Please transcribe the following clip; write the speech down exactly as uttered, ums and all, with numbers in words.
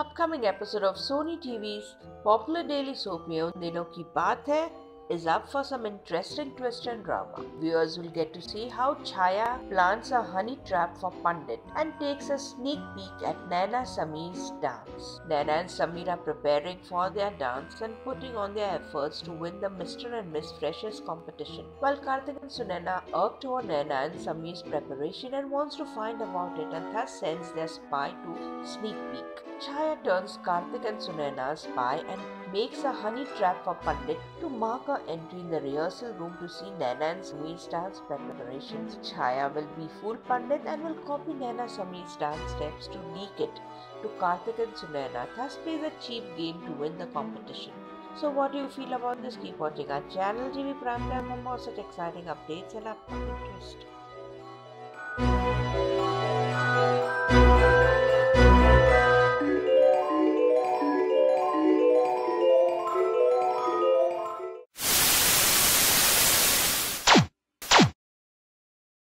Upcoming episode of Sony T V's popular daily soap Ye Un Dinon Ki Baat Hai is up for some interesting twist and drama. Viewers will get to see how Chaya plants a honey trap for Pandit and takes a sneak peek at Naina Samir's dance. Naina and Samir are preparing for their dance and putting on their efforts to win the Mister and Miss Freshers competition, while Karthik and Sunaina irked over Naina and Samir's preparation and wants to find about it and thus sends their spy to sneak peek. Chaya turns Karthik and Sunaina spy and makes a honey trap for Pandit to mark her entry in the rehearsal room to see Naina and Samir's dance preparations. Chaya will befool Pandit and will copy Naina Samir's dance steps to leak it to Karthik and Sunaina, thus plays a cheap game to win the competition. So what do you feel about this? Keep watching our channel T V Prime Time for more such exciting updates and upcoming twists.